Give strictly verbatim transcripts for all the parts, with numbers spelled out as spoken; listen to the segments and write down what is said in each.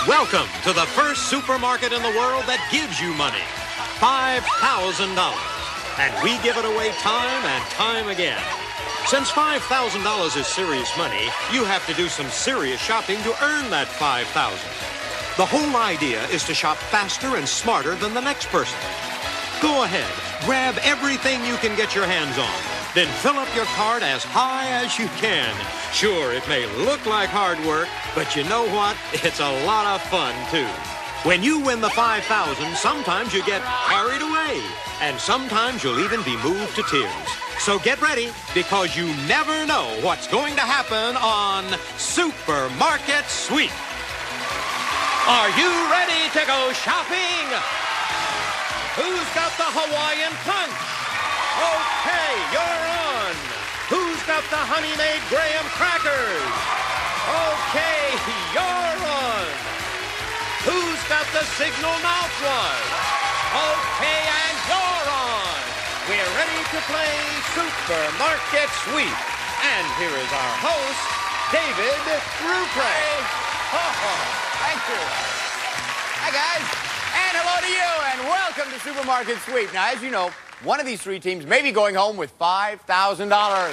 Welcome to the first supermarket in the world that gives you money. five thousand dollars. And we give it away time and time again. Since five thousand dollars is serious money, you have to do some serious shopping to earn that five thousand dollars. The whole idea is to shop faster and smarter than the next person. Go ahead, grab everything you can get your hands on. Then fill up your cart as high as you can. Sure, it may look like hard work, but you know what? It's a lot of fun, too. When you win the five thousand dollars, sometimes you get carried away, and sometimes you'll even be moved to tears. So get ready, because you never know what's going to happen on Supermarket Sweep. Are you ready to go shopping? Who's got the Hawaiian punch? Okay, you're on. Who's got the honey-made graham crackers? Okay, you're on. Who's got the signal mouthwash? Okay, and you're on. We're ready to play Supermarket Sweep. And here is our host, David Ruprecht. Oh, thank you. Hi, guys. And hello to you, and welcome to Supermarket Sweep. Now, as you know, one of these three teams may be going home with five thousand dollars.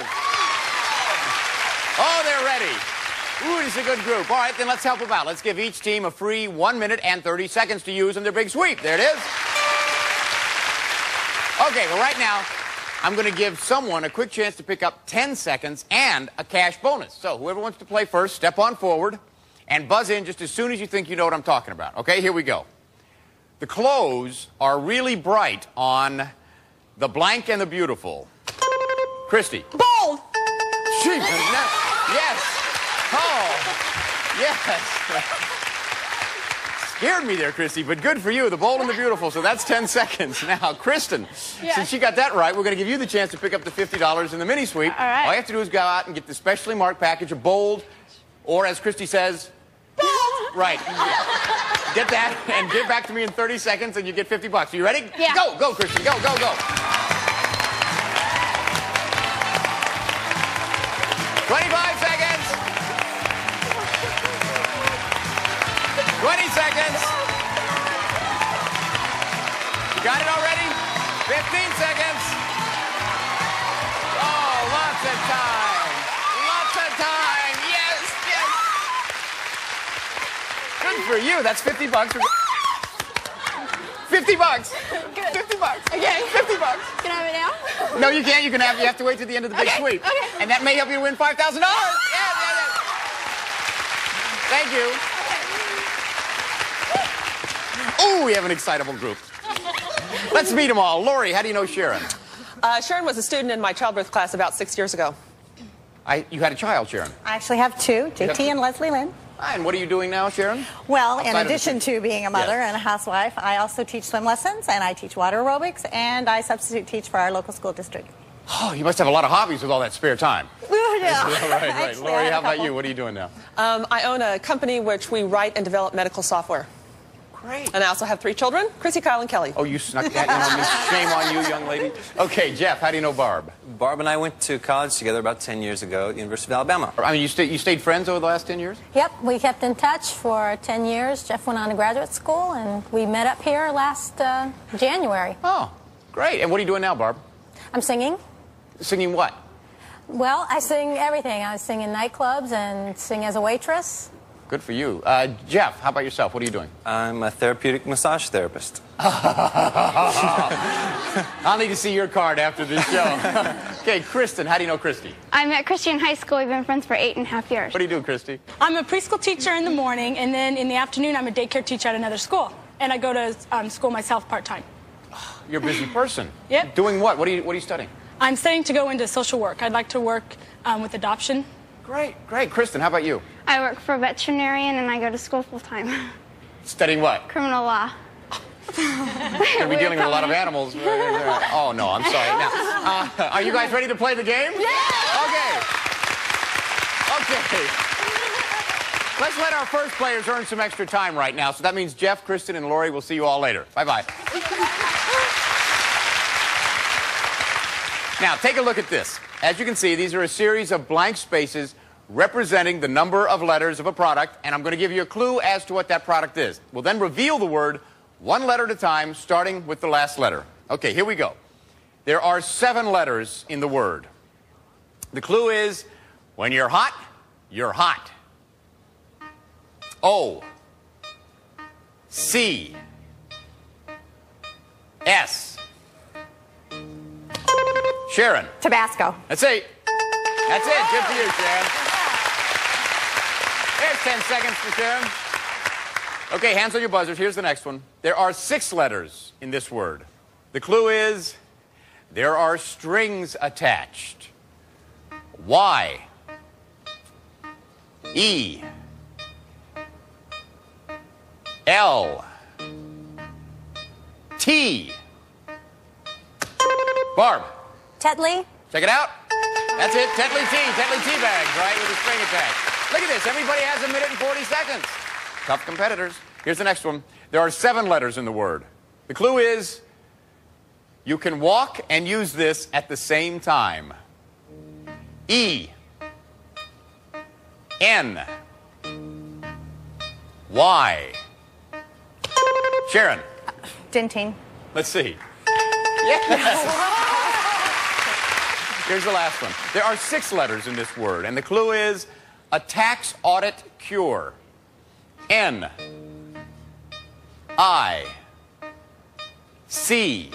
Oh, they're ready. Ooh, this is a good group. All right, then let's help them out. Let's give each team a free one minute and thirty seconds to use in their big sweep. There it is. Okay, well, right now, I'm going to give someone a quick chance to pick up ten seconds and a cash bonus. So whoever wants to play first, step on forward and buzz in just as soon as you think you know what I'm talking about. Okay, here we go. The clothes are really bright on the blank and the beautiful. Kristi. Bold. She, yes. Oh, yes. Scared me there, Kristi, but good for you. The bold and the beautiful, so that's ten seconds. Now, Kristen, yes. Since she got that right, we're going to give you the chance to pick up the fifty dollars in the mini sweep. All right. All you have to do is go out and get the specially marked package of bold, or as Kristi says, bold. Right. Get that and get back to me in thirty seconds and you get fifty bucks. Are you ready? Yeah. Go, go, Kristen. Go, go, go. twenty-five seconds. twenty seconds. You got it already? fifteen seconds. Oh, lots of time. Lots of time. Yes, yes. Good for you. That's fifty bucks. fifty bucks. Good. fifty bucks. Okay. fifty bucks. Can I have it now? No, you can't. You can have. You have to wait till the end of the big Okay, sweep. okay. And that may help you to win five thousand dollars. Yes, yes, yes. Thank you. Oh, we have an excitable group. Let's meet them all. Lori, how do you know Sharon? Uh, Sharon was a student in my childbirth class about six years ago. I, you had a child, Sharon. I actually have two, J T and Leslie Lynn. And what are you doing now, Sharon? Well, Outside in of addition the- to being a mother Yes. and a housewife, I also teach swim lessons, and I teach water aerobics, and I substitute teach for our local school district. Oh, you must have a lot of hobbies with all that spare time. Yeah. right, right. Actually, I Lori, have a how about couple. you? What are you doing now? Um, I own a company which we write and develop medical software. Great. And I also have three children, Kristi, Kyle, and Kelly. Oh, you snuck that in on me. Shame on you, young lady. Okay, Jeff, how do you know Barb? Barb and I went to college together about ten years ago at the University of Alabama. I mean, you, stay, you stayed friends over the last ten years? Yep, we kept in touch for ten years. Jeff went on to graduate school, and we met up here last uh, January. Oh, great. And what are you doing now, Barb? I'm singing. Singing what? Well, I sing everything. I sing in nightclubs and sing as a waitress. Good for you. Uh, Jeff, how about yourself? What are you doing? I'm a therapeutic massage therapist. I'll need to see your card after this show. Okay, Kristen, how do you know Kristi? I met Kristi in high school. We've been friends for eight and a half years. What do you do, Kristi? I'm a preschool teacher in the morning, and then in the afternoon, I'm a daycare teacher at another school. And I go to um, school myself part-time. You're a busy person. Yep. Doing what? What are you, what are you studying? I'm studying to go into social work. I'd like to work um, with adoption. Great, great. Kristen, how about you? I work for a veterinarian, and I go to school full-time. Studying what? Criminal law. You're going to be dealing with a lot of animals. Oh, no, I'm sorry. Now, uh, are you guys ready to play the game? Yeah! Okay. Okay. Let's let our first players earn some extra time right now. So that means Jeff, Kristen, and Lori will see you all later. Bye-bye. Now, take a look at this. As you can see, these are a series of blank spaces representing the number of letters of a product, and I'm going to give you a clue as to what that product is. We'll then reveal the word one letter at a time, starting with the last letter. Okay, here we go. There are seven letters in the word. The clue is, when you're hot, you're hot. O. C. S. Sharon. Tabasco. That's it. That's it. Good for you, Sharon. There's ten seconds for Sharon. Okay, hands on your buzzers. Here's the next one. There are six letters in this word. The clue is, there are strings attached. Y. E. L. T. Barb. Tetley. Check it out. That's it. Tetley tea. Tetley tea bags, right, with a string attached. Look at this. Everybody has a minute and forty seconds. Tough competitors. Here's the next one. There are seven letters in the word. The clue is, you can walk and use this at the same time. E. N. Y. Sharon. Dentine. Let's see. Yes. Here's the last one. There are six letters in this word, and the clue is a tax audit cure. N. I. C.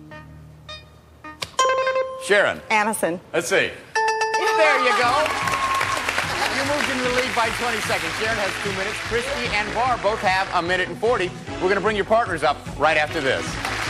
Sharon. Anison. Let's see. There you go. You moved into the lead by twenty seconds. Sharon has two minutes. Kristi and Barb both have a minute and forty. We're going to bring your partners up right after this.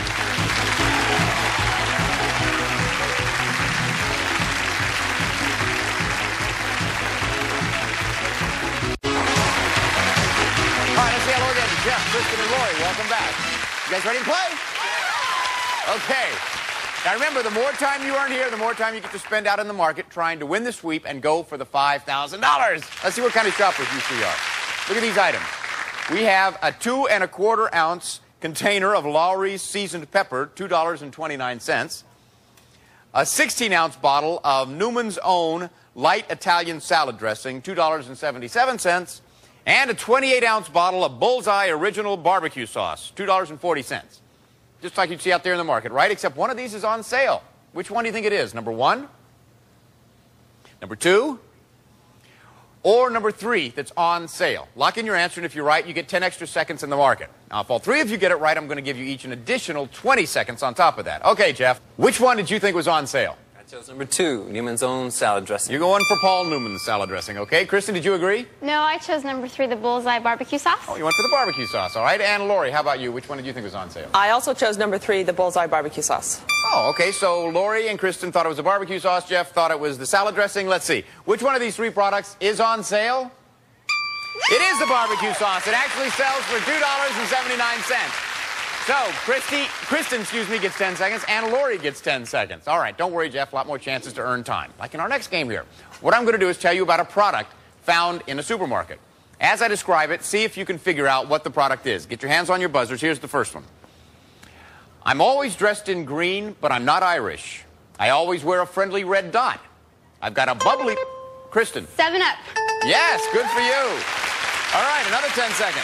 All right, let's say hello again to Jeff, Kristen, and Lori. Welcome back. You guys ready to play? Okay. Now remember, the more time you earn here, the more time you get to spend out in the market trying to win the sweep and go for the five thousand dollars. Let's see what kind of shoppers you three are. Look at these items. We have a two and a quarter ounce container of Lawry's seasoned pepper, two dollars and twenty-nine cents. A sixteen ounce bottle of Newman's Own light Italian salad dressing, two dollars and seventy-seven cents. And a twenty-eight ounce bottle of Bullseye Original Barbecue Sauce, two dollars and forty cents. Just like you'd see out there in the market, right? Except one of these is on sale. Which one do you think it is? Number one? Number two? Or number three that's on sale? Lock in your answer, and if you're right, you get ten extra seconds in the market. Now, if all three of you get it right, I'm going to give you each an additional twenty seconds on top of that. Okay, Jeff, which one did you think was on sale? I chose number two, Newman's Own salad dressing. You're going for Paul Newman's salad dressing, okay? Kristen, did you agree? No, I chose number three, the Bullseye barbecue sauce. Oh, you went for the barbecue sauce, all right. And Lori, how about you? Which one did you think was on sale? I also chose number three, the Bullseye barbecue sauce. Oh, okay. So Lori and Kristen thought it was the barbecue sauce. Jeff thought it was the salad dressing. Let's see. Which one of these three products is on sale? It is the barbecue sauce. It actually sells for two dollars and seventy-nine cents. So, Kristi, Kristen, excuse me, gets ten seconds, and Lori gets ten seconds. All right, don't worry, Jeff, a lot more chances to earn time. Like in our next game here. What I'm going to do is tell you about a product found in a supermarket. As I describe it, see if you can figure out what the product is. Get your hands on your buzzers. Here's the first one. I'm always dressed in green, but I'm not Irish. I always wear a friendly red dot. I've got a bubbly... Kristen. Seven Up. Yes, good for you. All right, another ten seconds.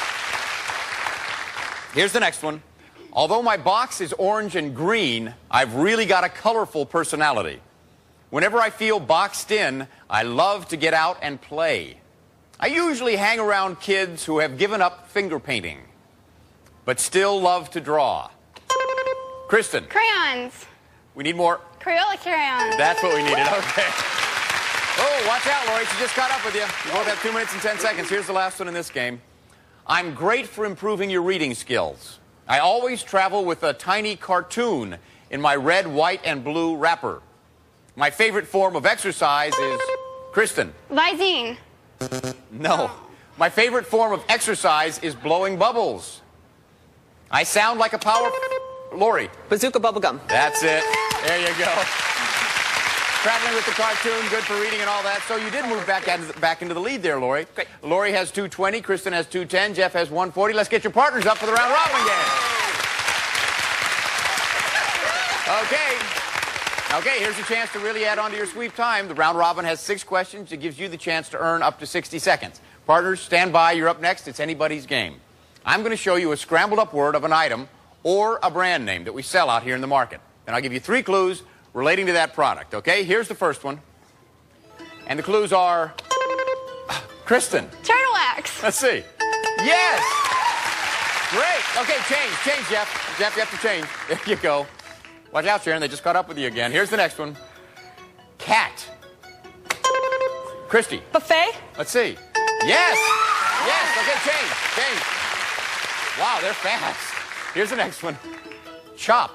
Here's the next one. Although my box is orange and green, I've really got a colorful personality. Whenever I feel boxed in, I love to get out and play. I usually hang around kids who have given up finger painting, but still love to draw. Kristen. Crayons. We need more. Crayola crayons. That's what we needed. Okay. Oh, watch out, Lori. She just caught up with you. You both have two minutes and ten seconds. Here's the last one in this game. I'm great for improving your reading skills. I always travel with a tiny cartoon in my red, white, and blue wrapper. My favorite form of exercise is... Kristen. Visine. No. My favorite form of exercise is blowing bubbles. I sound like a power... Lori. Bazooka bubblegum. That's it. There you go. Traveling with the cartoon, good for reading and all that. So you did move back, back into the lead there, Lori. Great. Lori has two twenty, Kristen has two ten, Jeff has one forty. Let's get your partners up for the round robin game. Okay. Okay, here's a chance to really add on to your sweep time. The round robin has six questions. It gives you the chance to earn up to sixty seconds. Partners, stand by. You're up next. It's anybody's game. I'm going to show you a scrambled up word of an item or a brand name that we sell out here in the market. Then I'll give you three clues relating to that product, okay? Here's the first one. And the clues are... Kristen. Turtle wax. Let's see. Yes! Great. Okay, change. Change, Jeff. Jeff, you have to change. There you go. Watch out, Sharon. They just caught up with you again. Here's the next one. Cat. Kristi. Buffet. Let's see. Yes! Yes! Okay, change. Change. Wow, they're fast. Here's the next one. Chop.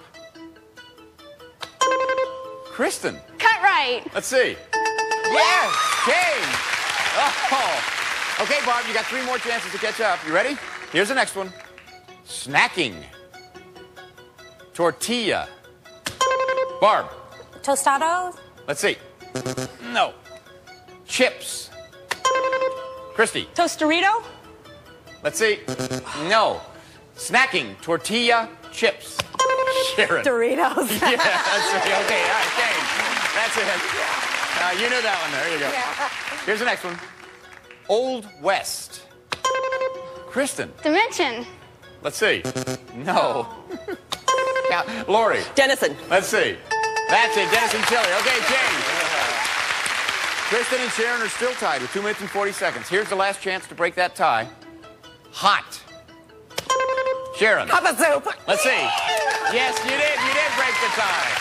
Kristen. Cut right. Let's see. Yes! Change. Oh. Okay, Barb, you got three more chances to catch up. You ready? Here's the next one. Snacking. Tortilla. Barb. Tostados. Let's see. No. Chips. Kristi. Tostarito? Let's see. No. Snacking. Tortilla. Chips. Sharon. Doritos. Yeah, that's it. Okay, all right, change. That's it. Uh, you knew that one. There you go. Yeah. Here's the next one. Old West. Kristen. Dimension. Let's see. No. Now, Lori. Denison. Let's see. That's it. Denison chili. Okay, change. Kristen and Sharon are still tied with two minutes and forty seconds. Here's the last chance to break that tie. Hot. Sharon. Cup of soup. Let's see. Yes, you did. You did break the tie.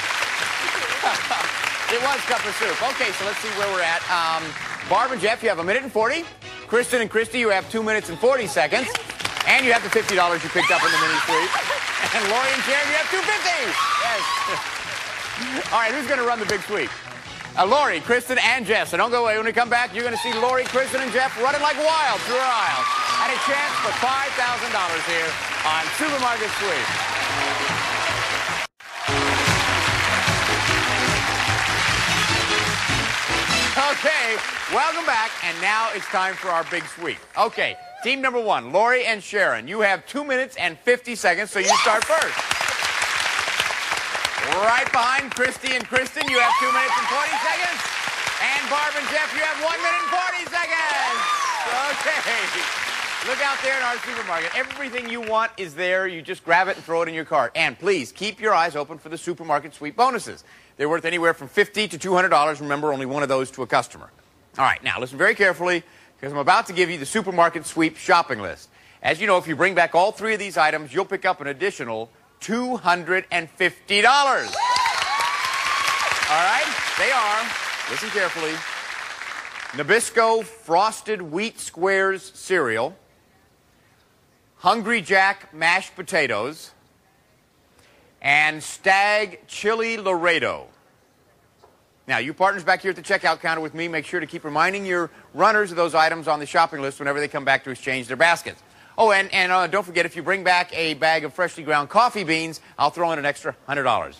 It was cup of soup. Okay, so let's see where we're at. Um, Barb and Jeff, you have a minute and forty. Kristen and Kristi, you have two minutes and forty seconds. And you have the fifty dollars you picked up in the mini sweep. And Lori and Sharon, you have two fifty. Yes. All right, who's going to run the big sweep? Uh, Lori, Kristen, and Jeff. So don't go away. When we come back, you're going to see Lori, Kristen, and Jeff running like wild through our aisles. And a chance for five thousand dollars here on Supermarket Sweep. Okay, welcome back, and now it's time for our big sweep. Okay, team number one, Lori and Sharon, you have two minutes and fifty seconds, so you start first. Right behind Kristi and Kristen, you have two minutes and forty seconds. And Barb and Jeff, you have one minute and forty seconds. Okay. Look out there in our supermarket. Everything you want is there. You just grab it and throw it in your cart. And please, keep your eyes open for the Supermarket Sweep bonuses. They're worth anywhere from fifty to two hundred dollars. Remember, only one of those to a customer. All right, now listen very carefully, because I'm about to give you the Supermarket Sweep shopping list. As you know, if you bring back all three of these items, you'll pick up an additional two hundred fifty dollars. All right, they are, listen carefully, Nabisco Frosted Wheat Squares cereal, Hungry Jack mashed potatoes, and Stag Chili Laredo. Now, you partners back here at the checkout counter with me, make sure to keep reminding your runners of those items on the shopping list whenever they come back to exchange their baskets. Oh, and, and uh, don't forget, if you bring back a bag of freshly ground coffee beans, I'll throw in an extra one hundred dollars.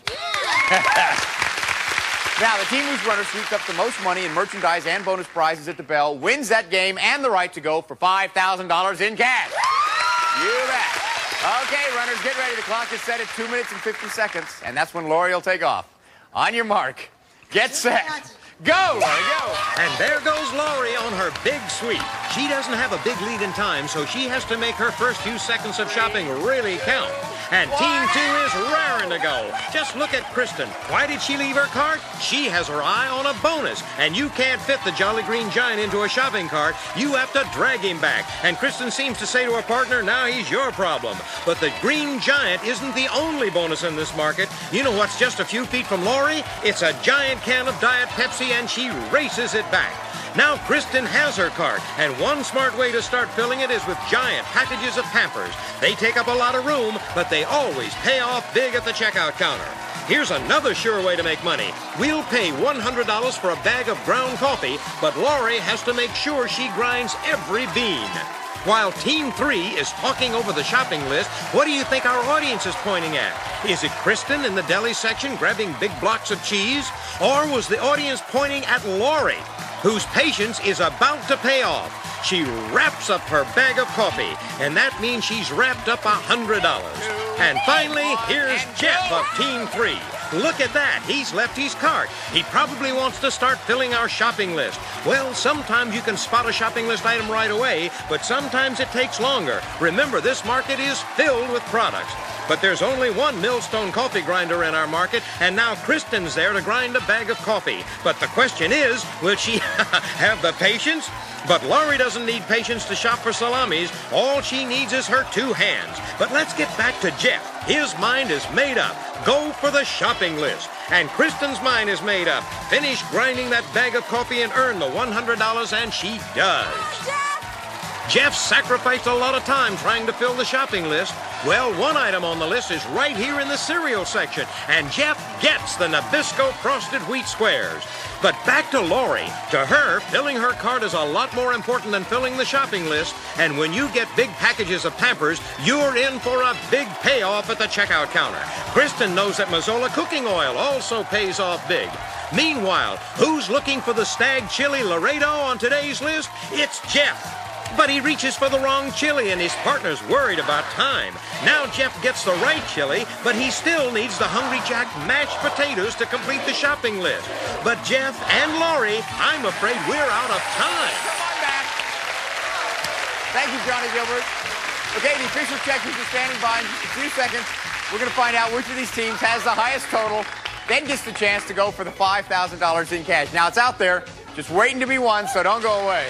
Now, the team whose runner sweeps up the most money in merchandise and bonus prizes at the bell wins that game and the right to go for five thousand dollars in cash. You bet. Okay, runners, get ready. The clock is set at two minutes and fifty seconds, and that's when Lori will take off. On your mark, get set, go, Lori, go. And there goes Lori on her big sweep. She doesn't have a big lead in time, so she has to make her first few seconds of shopping really count. And Team Two is raring to go. Just look at Kristen. Why did she leave her cart? She has her eye on a bonus. And you can't fit the Jolly Green Giant into a shopping cart. You have to drag him back. And Kristen seems to say to her partner, now he's your problem. But the Green Giant isn't the only bonus in this market. You know what's just a few feet from Lori? It's a giant can of Diet Pepsi, and she races it back. Now Kristen has her cart, and one smart way to start filling it is with giant packages of Pampers. They take up a lot of room, but they always pay off big at the checkout counter. Here's another sure way to make money. We'll pay one hundred dollars for a bag of ground coffee, but Lori has to make sure she grinds every bean. While Team Three is talking over the shopping list, what do you think our audience is pointing at? Is it Kristen in the deli section grabbing big blocks of cheese? Or was the audience pointing at Lori, whose patience is about to pay off? She wraps up her bag of coffee, and that means she's wrapped up one hundred dollars. And finally, here's Jeff of Team Three. look at that. He's left his cart. He probably wants to start filling our shopping list. Well, sometimes you can spot a shopping list item right away, but sometimes it takes longer. Remember, this market is filled with products. But there's only one Millstone coffee grinder in our market, and now Kristen's there to grind a bag of coffee. But the question is, will she have the patience? But Laurie doesn't need patience to shop for salamis. All she needs is her two hands. But let's get back to Jeff. His mind is made up. Go for the shopping list. And Kristen's mind is made up. Finish grinding that bag of coffee and earn the one hundred dollars, and she does. Jeff sacrificed a lot of time trying to fill the shopping list. Well, one item on the list is right here in the cereal section, and Jeff gets the Nabisco Frosted Wheat Squares. But back to Laurie. To her, filling her cart is a lot more important than filling the shopping list, and when you get big packages of Pampers, you're in for a big payoff at the checkout counter. Kristen knows that Mazola cooking oil also pays off big. Meanwhile, who's looking for the Stag Chili Laredo on today's list? It's Jeff. But he reaches for the wrong chili, and his partner's worried about time. Now Jeff gets the right chili, but he still needs the Hungry Jack mashed potatoes to complete the shopping list. But Jeff and Laurie, I'm afraid we're out of time. Come on back. Thank you, Johnny Gilbert. Okay, the official checkers are standing by. In just a few seconds, we're going to find out which of these teams has the highest total, then gets the chance to go for the five thousand dollars in cash. Now, it's out there, just waiting to be won, so don't go away.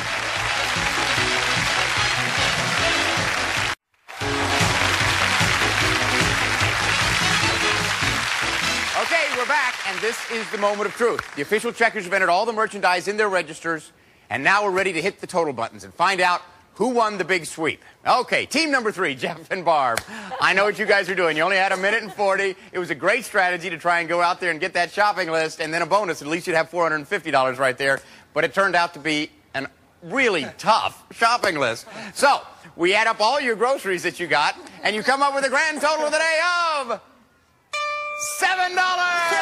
Okay, we're back, and this is the moment of truth. The official checkers have entered all the merchandise in their registers, and now we're ready to hit the total buttons and find out who won the big sweep. Okay, team number three, Jeff and Barb. I know what you guys are doing. You only had a minute and forty. It was a great strategy to try and go out there and get that shopping list, and then a bonus. At least you'd have four hundred fifty dollars right there. But it turned out to be a really tough shopping list. So, we add up all your groceries that you got, and you come up with a grand total of the day of seven dollars!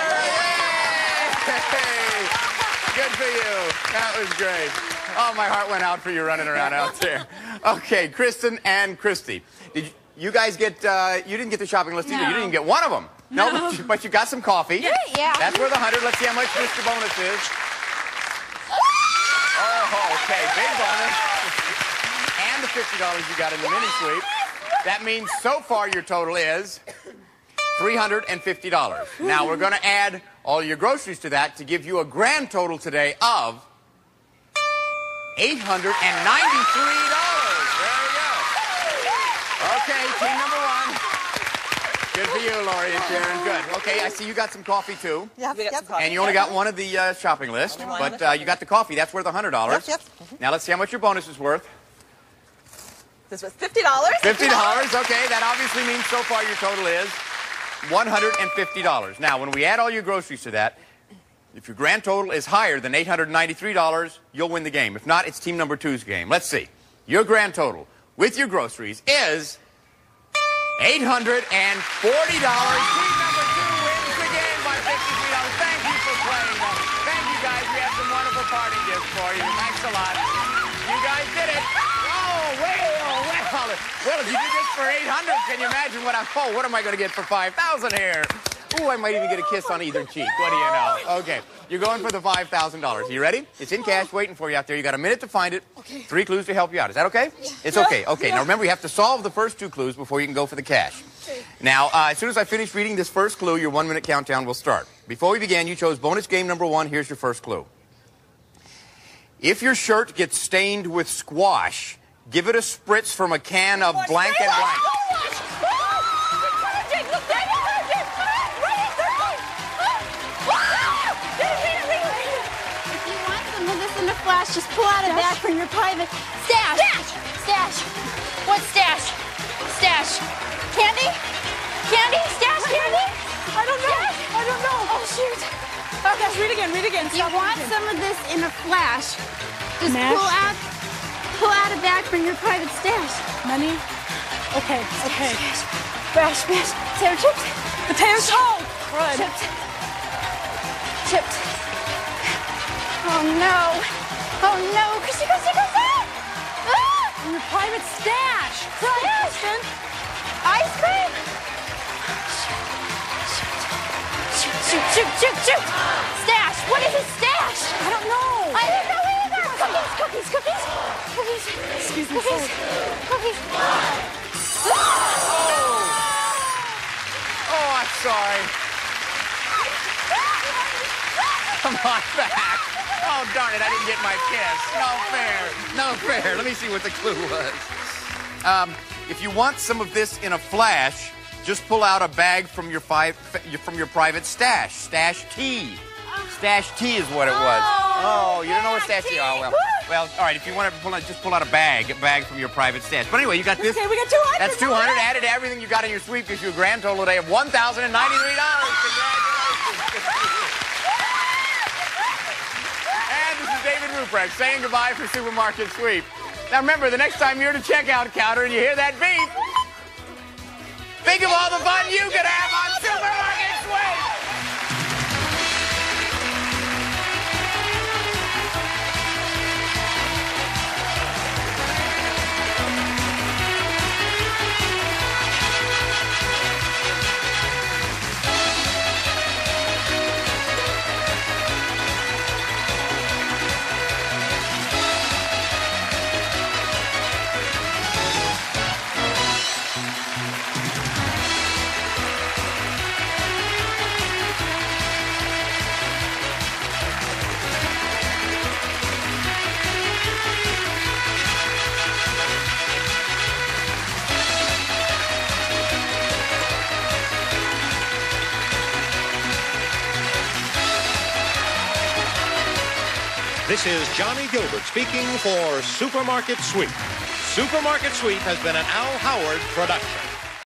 Good for you. That was great. Oh, my heart went out for you running around out there. Okay, Kristen and Kristi. Did you, you guys get, uh, you didn't get the shopping list either. No. You didn't get one of them. No, no but, you, but you got some coffee. Yeah. yeah. That's where the one hundred. Let's see how much Mister Bonus is. Oh, okay, big bonus. And the fifty dollars you got in the mini sweep. That means so far your total is three hundred fifty dollars. Now, we're going to add all your groceries to that to give you a grand total today of eight hundred ninety-three dollars. There we go. Okay, team number one. Good for you, Laurie and Sharon. Good. Okay, I see you got some coffee, too. Yep, We got yep. some coffee. And you only got one of the uh, shopping list, but uh, you got the coffee. That's worth one hundred dollars. Yep, yep. Now, let's see how much your bonus is worth. This was fifty dollars. fifty dollars. Okay, that obviously means so far your total is one hundred fifty dollars. Now, when we add all your groceries to that, if your grand total is higher than eight hundred ninety-three dollars, you'll win the game. If not, it's team number two's game. Let's see. Your grand total with your groceries is eight hundred forty dollars. Team number two wins the game by fifty-three dollars. Thank you for playing, though. Thank you, guys. We have some wonderful party gifts for you. Thanks a lot. You guys did it. Oh, well, well. Well, if you did this for eight hundred, can you imagine what I'm... Oh, what am I going to get for five thousand here? Ooh, I might even get a kiss on either cheek. What do you know? Okay, you're going for the five thousand dollars. You ready? It's in cash waiting for you out there. You got a minute to find it. Okay. Three clues to help you out. Is that okay? Yeah. It's okay. Okay, yeah. Now remember, you have to solve the first two clues before you can go for the cash. Okay. Now, uh, as soon as I finish reading this first clue, your one-minute countdown will start. Before we begin, you chose bonus game number one. Here's your first clue. If your shirt gets stained with squash, give it a spritz from a can of blank and blank. Flash, just pull out a bag from your private stash. Stash! Stash. What stash? Stash. Candy? Candy? Stash candy? I don't know. Stash? I don't know. Oh, shoot. Okay, just read again, read again. You Stop want reading. some of this in a flash. Just Mash? pull out pull out a bag from your private stash. Money? Okay, okay. Bash, bash. Potato chips? Potatoes? Oh, crud. Chipped. Chipped. Oh, no. Oh, no. Kristi, Kristi, Kristi! Ah! In your private stash. Stash. Ice cream? shoot, shoot, shoot. Stash. What is a stash? I don't know. I don't know either. Cookies, cookies, cookies. Cookies. Excuse me. Cookies. Cookies. Oh, I'm sorry. Come on back. Oh, darn it, I didn't get my kiss. No fair. No fair. Let me see what the clue was. Um, if you want some of this in a flash, just pull out a bag from your, fi from your private stash. Stash tea. Stash tea is what it was. Oh, you don't know what stash tea is? Oh, well. Well, all right, if you want to pull out, just pull out a bag, a bag from your private stash. But anyway, you got this. Okay, we got two hundred. That's two hundred added to everything you got in your sweep gives you a grand total today of one thousand ninety-three dollars. Congratulations. And this is David Ruprecht saying goodbye for Supermarket Sweep. Now remember, the next time you're at a checkout counter and you hear that beep, think of all the fun you could have on Supermarket Sweep. This is Johnny Gilbert speaking for Supermarket Sweep. Supermarket Sweep has been an Al Howard production.